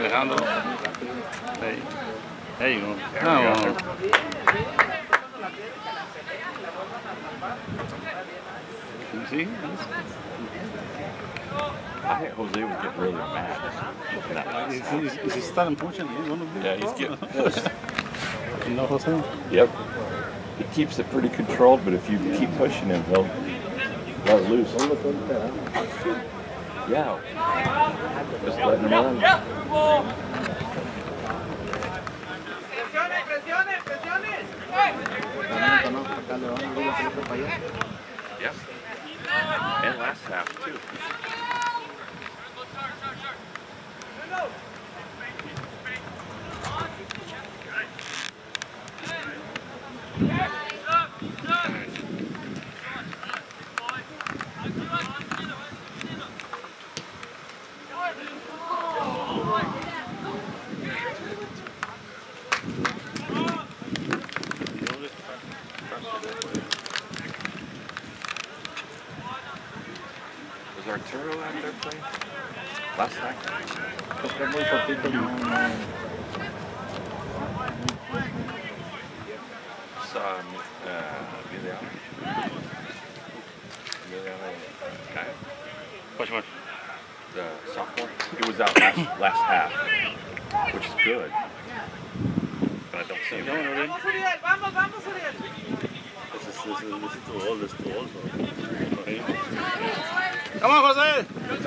Alejandro. Hey. There you go. No. You see? I think Jose would get really mad. He's starting pushing. Yeah, he's getting pissed. You know Jose? Yep. He keeps it pretty controlled, but if you keep pushing him, he'll let it loose. Yeah. Just letting him run. Yep. And last half, too. Was Arturo out there playing last night? Saw guy. Which one? The sophomore. He was out last half, which is good. But I don't see him. Vamos, Uriel, vamos, Uriel. This is too old. This is too old. Come on, Jose.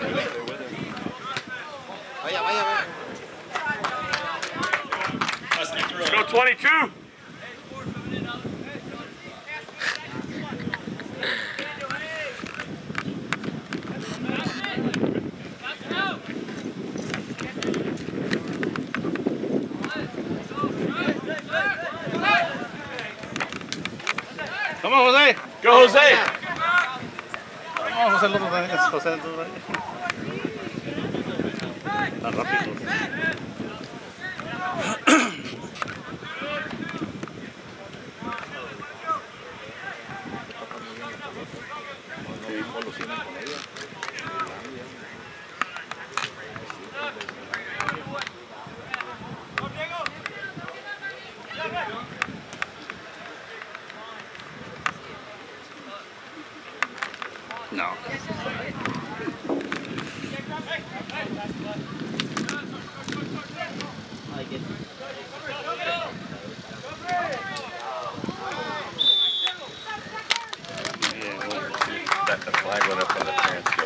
Vaya. Let's go 22. Come on, Jose. Go, Jose. Come on, Jose. Jose. Tan rápido. No. The flag went up on the transfield.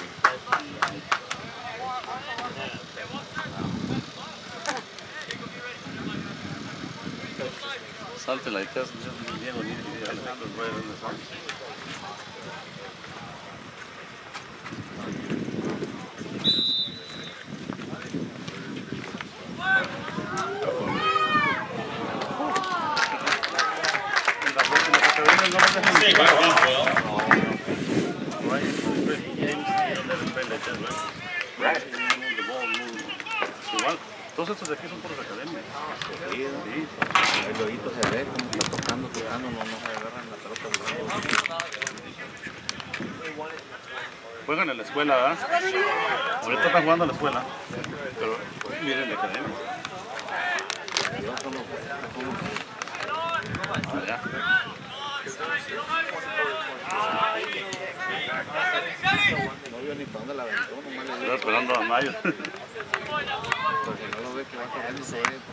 Something like that. Just Diego needs to be Alejandro right in the front. Todos estos de aquí son por las academias. Sí. El lobito se ve como está tocando, no se agarran la pelota. Juegan en la escuela, ¿verdad? Ahorita están jugando en la escuela. Pero miren la academia. Allá. No vio ni para dónde la aventó, nomás le Estoy esperando a Mayo. porque no lo ve que va corriendo, se ve.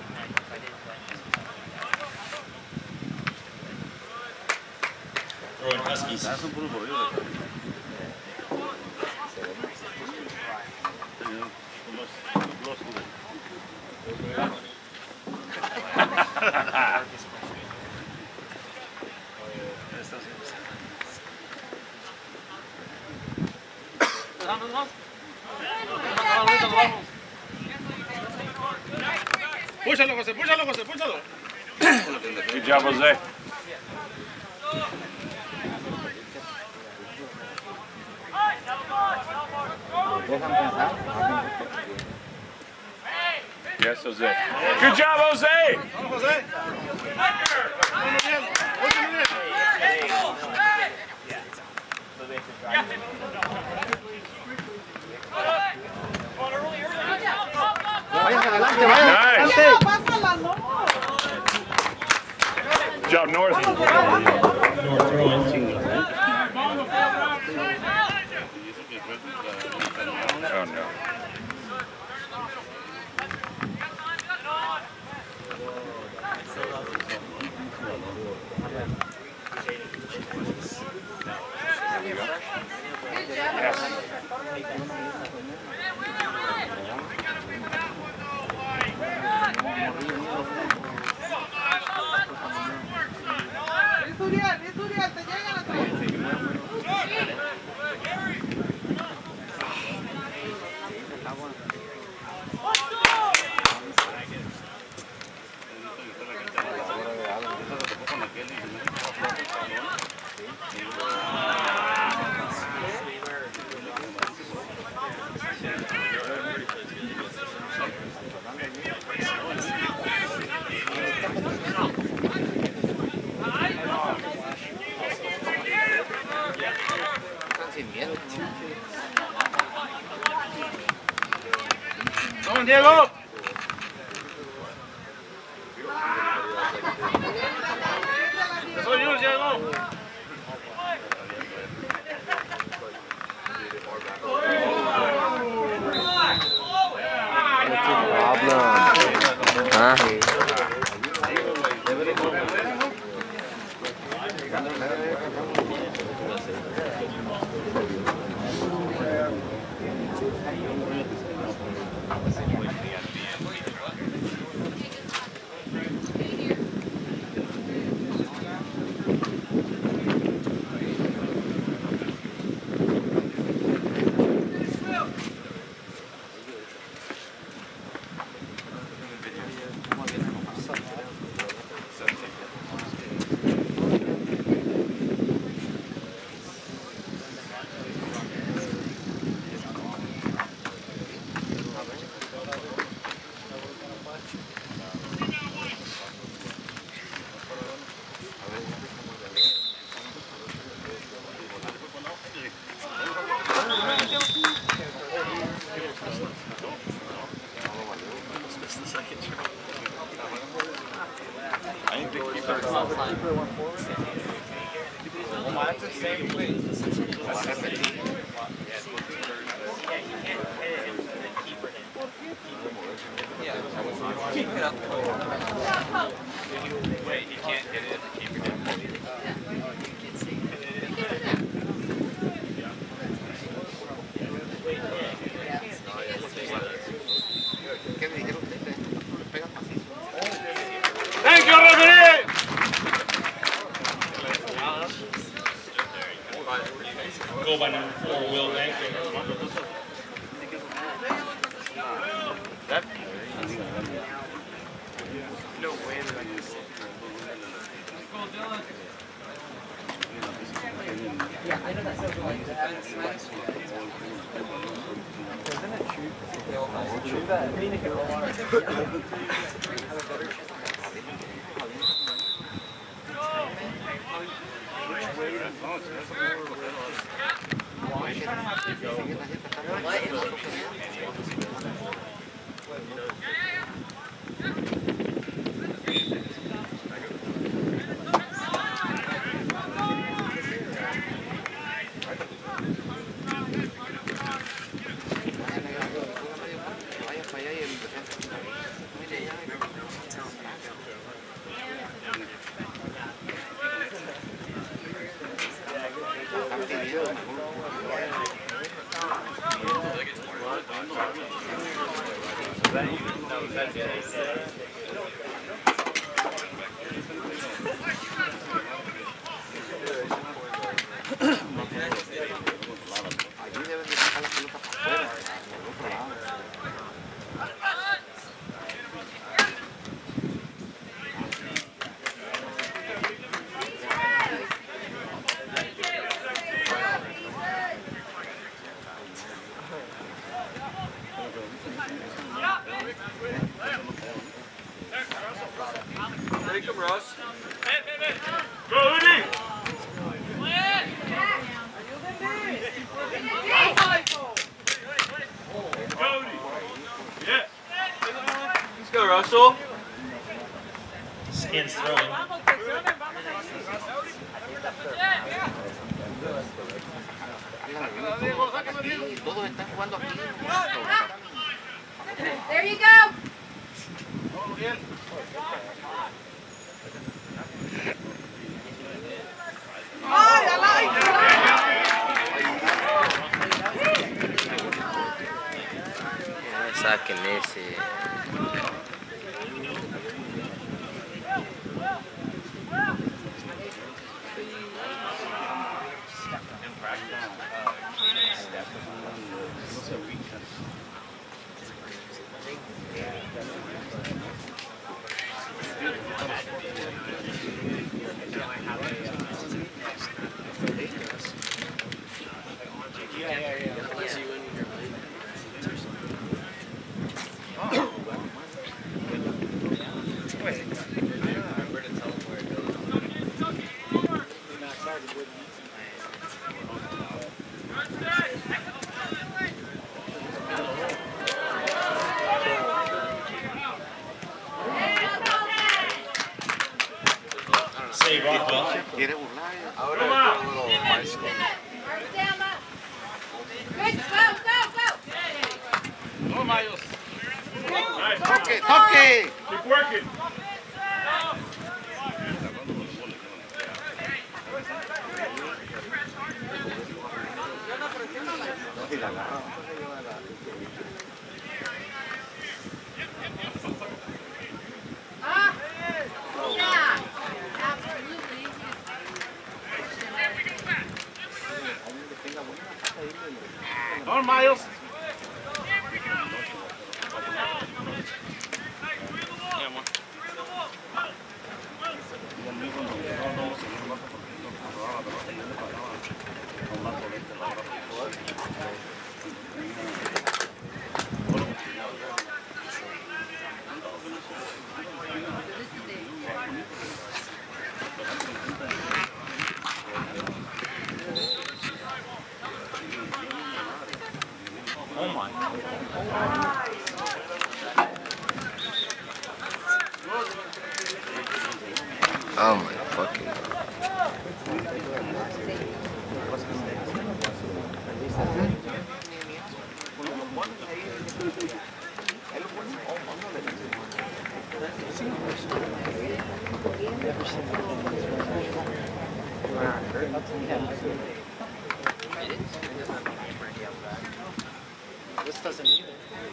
Son puros borrillos de Púchalo, José, púchalo. Good job, Jose. Dejan pensar. Yes, Jose. Good job, Jose. Vamos, José. Muy bien. Váyanse a la que vaya. Nice. Ya, pásala, no. Good job, North. Oh no. Es Uriel, te llegan a traer. Sin miedo. ¡Vamos, Diego! ¡Soy yo, Diego! Thank you, referee! Go by number 4, Will Banker. That No way that I can see. Yeah, I know that's what like defense. Isn't it true? It's true that I mean, if you have a better chance. Take him, Russ. Go, Udi! Ayúdenme. Go, Udi! Yeah! Russell. Skin's throwing. There you go. ¡Ay, al aire! Saquen ese. Save Rockwell. Quiere burlar. First down, up. Good, go, go, go. No, Miles. ¡Toque, toque! Keep working. Ah, yeah, absolutely. Come on, Miles. Oh my fucking God. This doesn't either.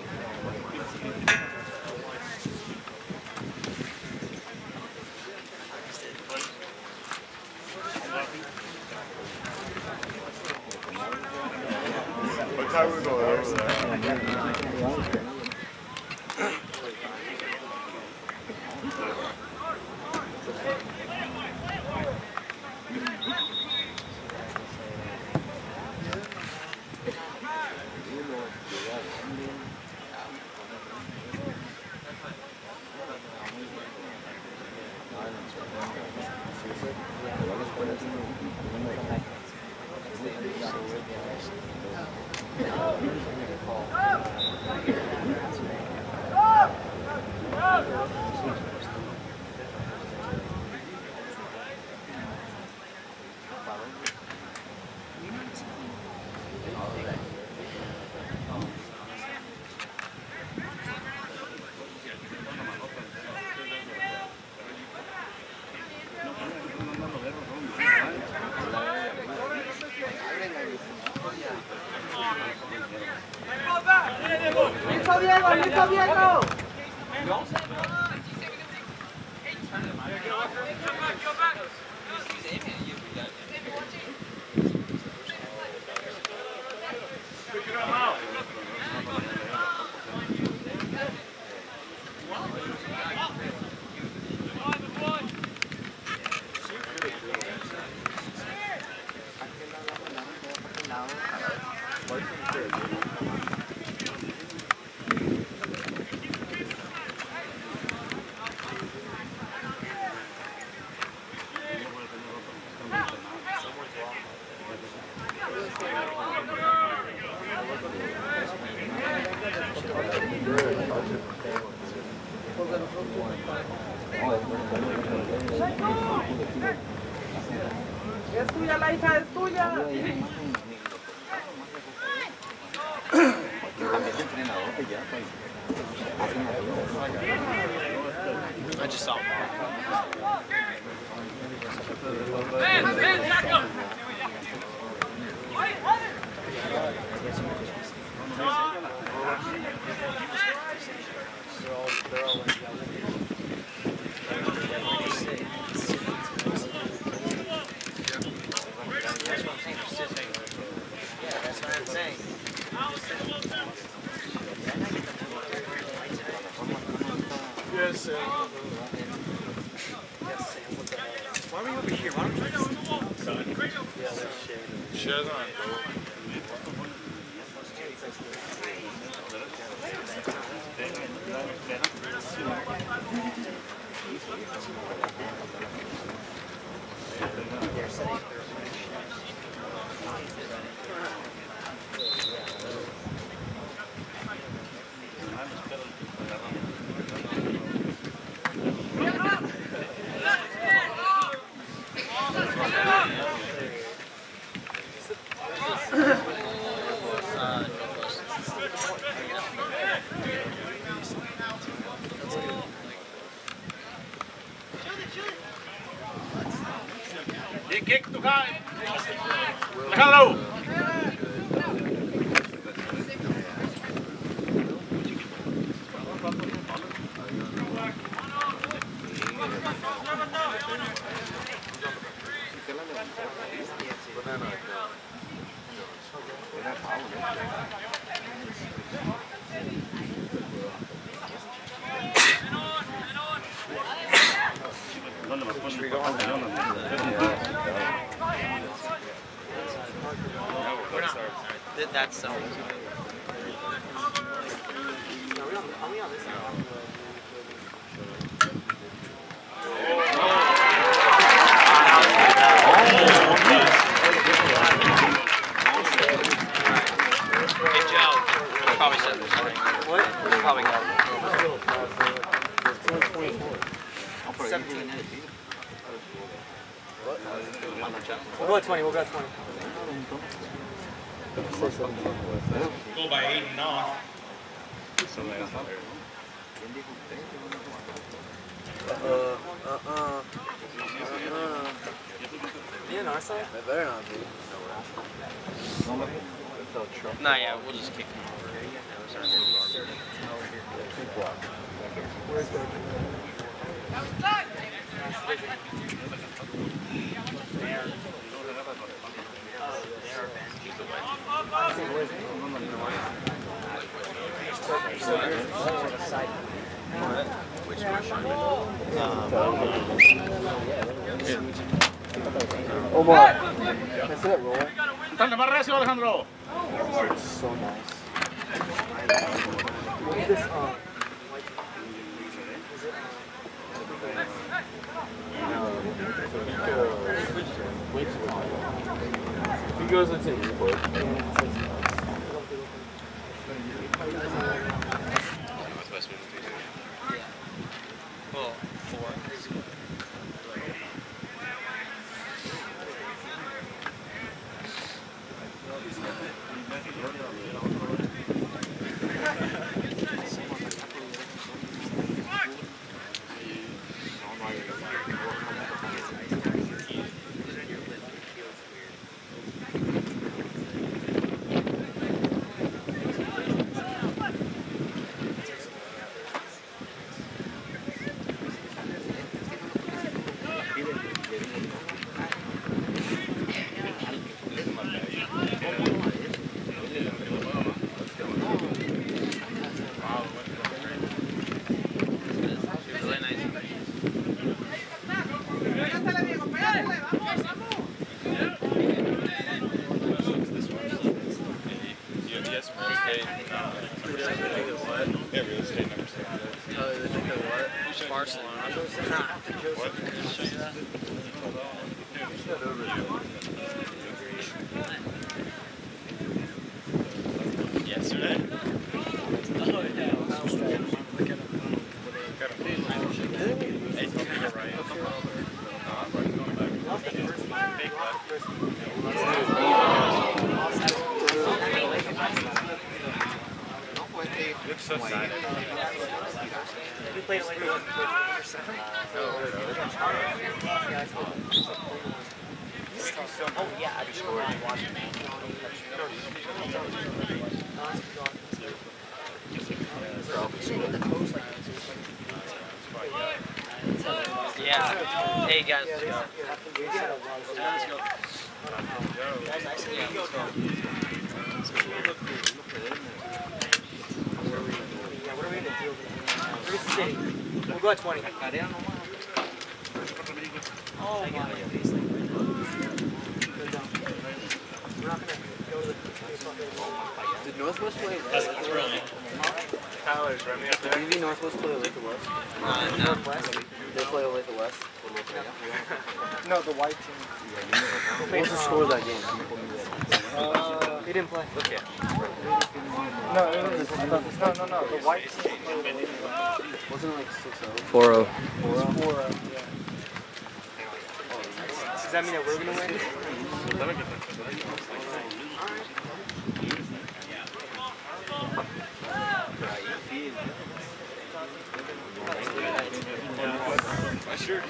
What time we going over there? ¡Listo, Diego! ¡Listo, Diego! I just saw him. That's what I'm saying. Yes, sir. Why are we over here? Why don't we just... Share that. Kick to guy. Hello. We're not. That's so. Are we on this side? Hey, Joe. Probably said this. What? Probably got it. 17. We'll go at 20. We'll go at 20. Go by 8 and off. You on our side? It better not be. Nah, yeah, we'll just kick him over. Omar, can I see that roll? Dale más recio, Alejandro. So nice. What is this? He goes into airport. Well, 4. Yesterday. looks so sad. We played like number 7. Oh yeah, I just watched it. Yeah. Hey guys. What are we gonna do? Where's the city? We'll go at 20. Oh my. We're not gonna go to the Did Northwest play? Tyler's right me up there. Did Northwest play Olathe West? Northwest. They play Olathe West? No, the white team. What was the score of that game? They didn't play. Okay. No, it was, no. The white team played Olathe West. Wasn't it like 6-0? 4-0. 4-0, yeah. Does that mean that we're gonna win? Sure.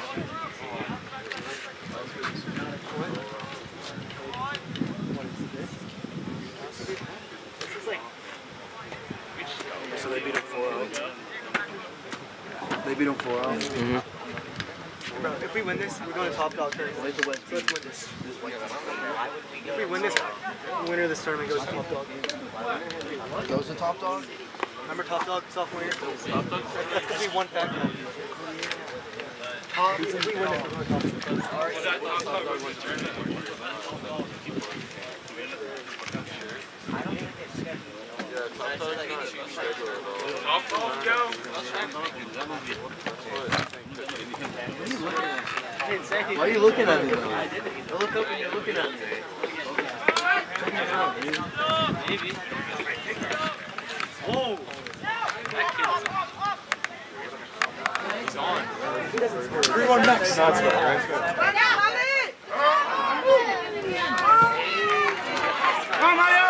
So they beat them 4-0. They beat them 4-0. Mm-hmm. Bro, if we win this, we're going to top dog tournament. Let's win this. If we win this, the winner of this tournament goes to top dog. Goes to top dog? Remember top dog sophomore year? Top dog? That's because we won factor. If we win this, we're going to top dog. Why are you looking at me? Don't look up when you're looking at me. Maybe. Whoa! He's on. 3-1 next. No, it's good. Come on,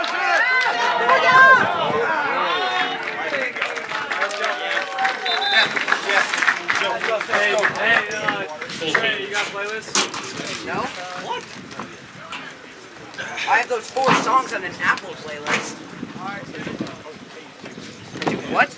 Hey, you got a playlist? No? What? I have those 4 songs on an Apple playlist. What?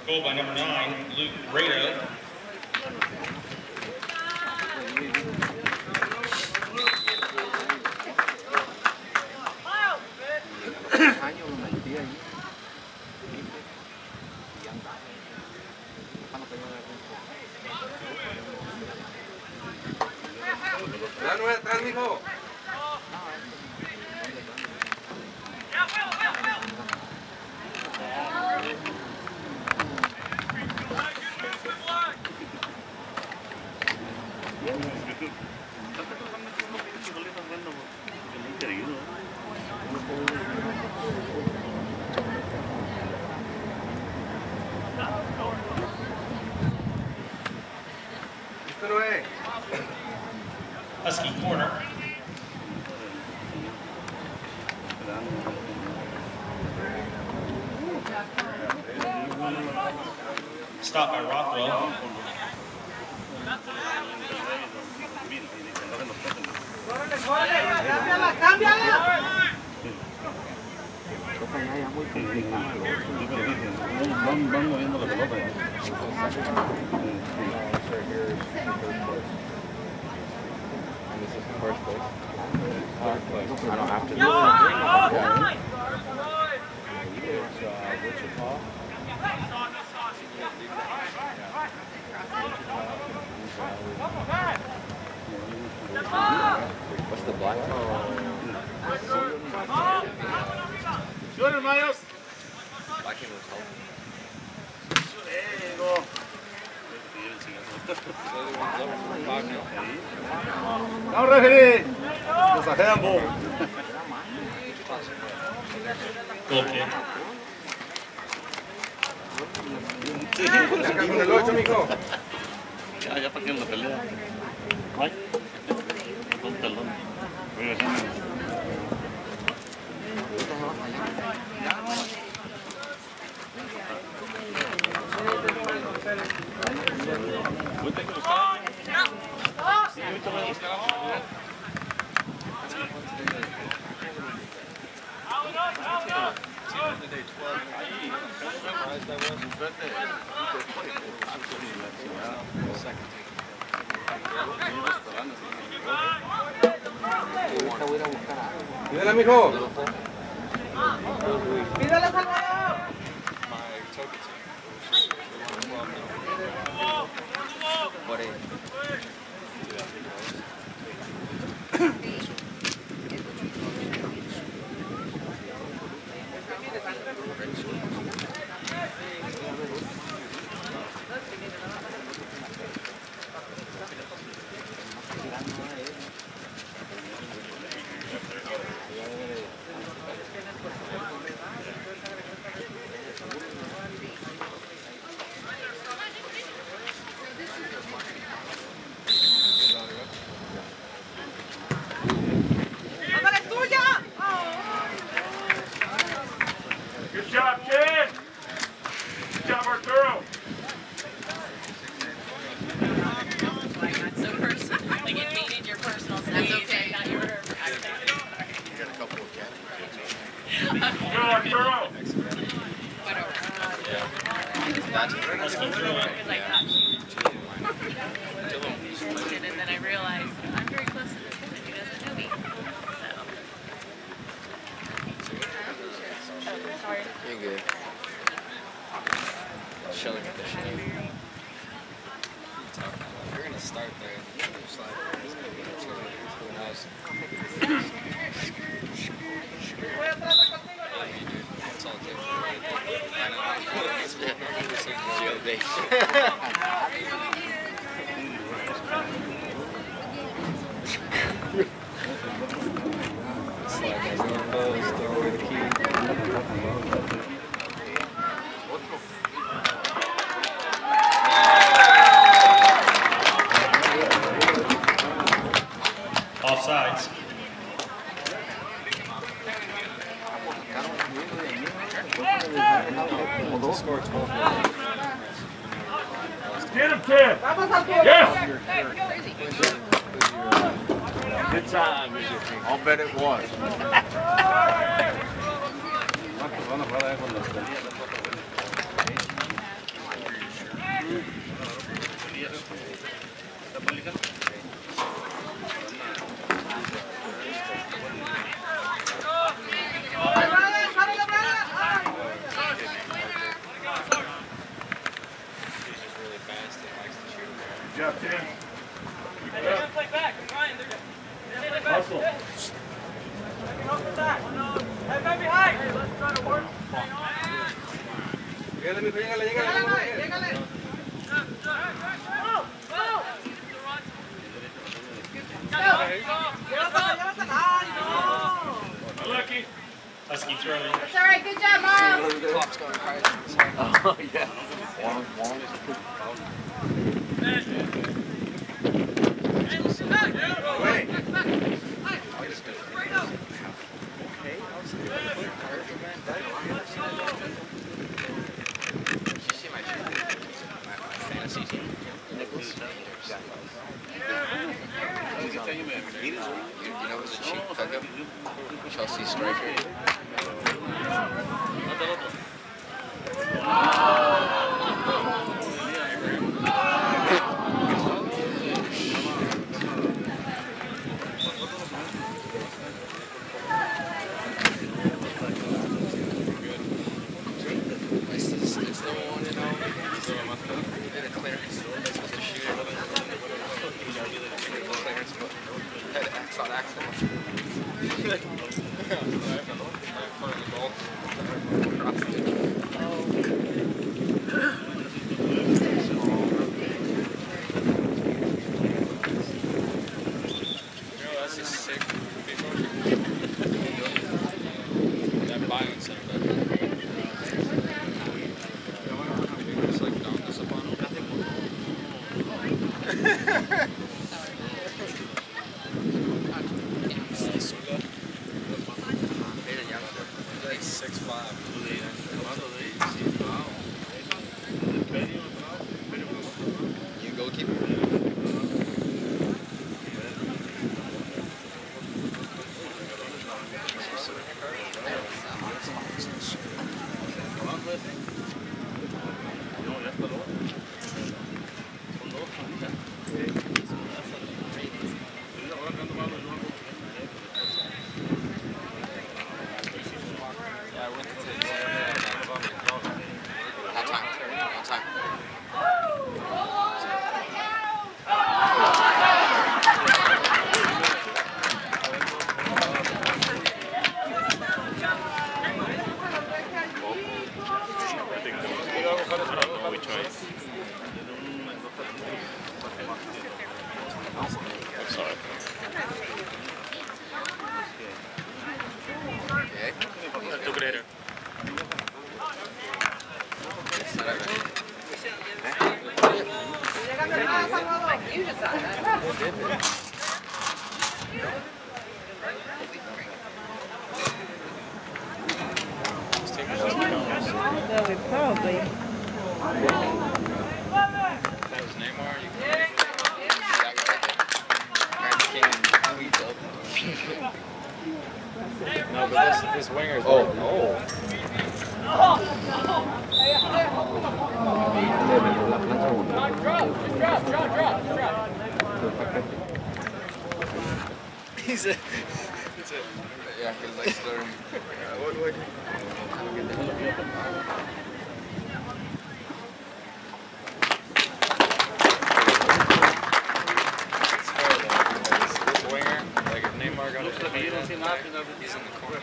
Goal by number 9, Luke Rado. Años lo metí ahí. Y andaba. Cuando pegó de rumbo. Ya no es atrás, mijo. Esto no es. Husky corner. Stop by Rockwell. ¡Cámbiala, cámbiala! Toca ya muy complicado. Van moviendo la pelota. First place. I don't have to do it. Wichita. What's the black ¡Sube, hermanos! Black was home. ¡Vamos, referee! ¡Nos ajean, bo! Goal kick. Acá con el 8, mijo. Ya para que la pelea. Ay, perdón. Mírala, mijo. ¡Pídale, Salvador! ¡Ándale, es tuya! Good job, kid. Good job, Arturo. Not so personal. Like it made it your personal space. That's okay. Not your. Good, Arturo. Husky throwing. Because I got you. And then I realized I'm very close to this woman who doesn't know me. So. Oh, sorry. You're good. Showing it the shade. You're gonna start there. Just like, who knows? It's all different. I know. It's the other day. It's like I go close, throw away the key. Offsides. Score 12. Get him, kid. ¡Vamos, Arturo! Yes. Good time. I'll bet it was. Van a jugar con las peleas. It's all right. Good job, Miles. Clock's going crazy. Oh, yeah. You know who's a cheap pickup? Chelsea striker. It's the one, you know, did a clearance. They're supposed to shoot it. Clearance, but had X on accident. That's a sick people. That violence of that. Just like dump this upon him. Like 6'5". You goalkeeper. All time. You just saw that. No, we probably. That was Neymar. You No, but this winger's. Oh. He's a. Yeah, he likes to learn. This winger, like if Neymar got he's in the corner.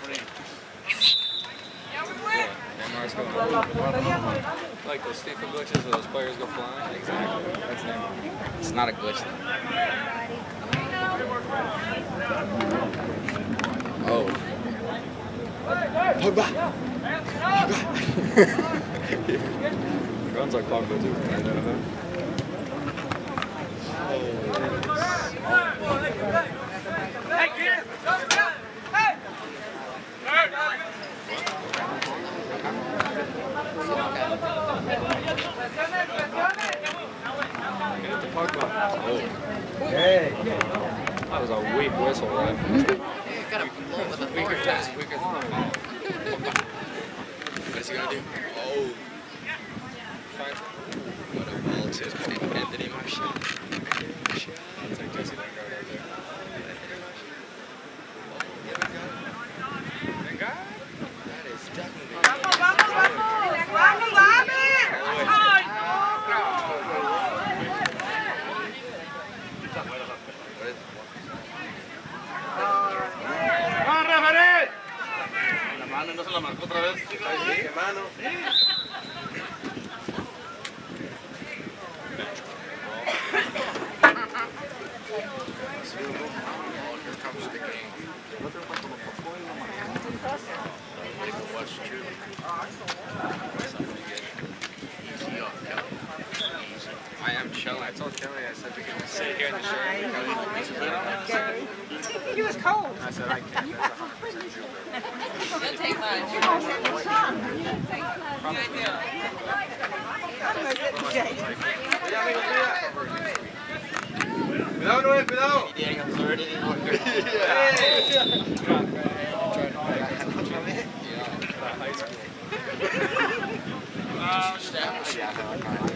Neymar's going like those FIFA glitches where those players go flying. Exactly. That's Neymar. It's not a glitch. Oh. Runs like Pogba too. That was a weak whistle, right? Gotta blow with a weaker test. What's he gonna do? Oh. What a ball to Anthony Martial. take Jesse Lingard out there. Lingard? That is definitely. Vamos, vamos, vamos. Vamos, dale. Ay, ¡Ah, referee! La mano no se la marcó otra vez. ¿Qué mano? Here comes the game. Make a watch too. Easy off, Kelly. Easy. I am chilling. I told Kelly, I said we can sit here in the shade. he was cold. I said I can't. You'll take lunch. Cuidado, Noel, cuidado. High school.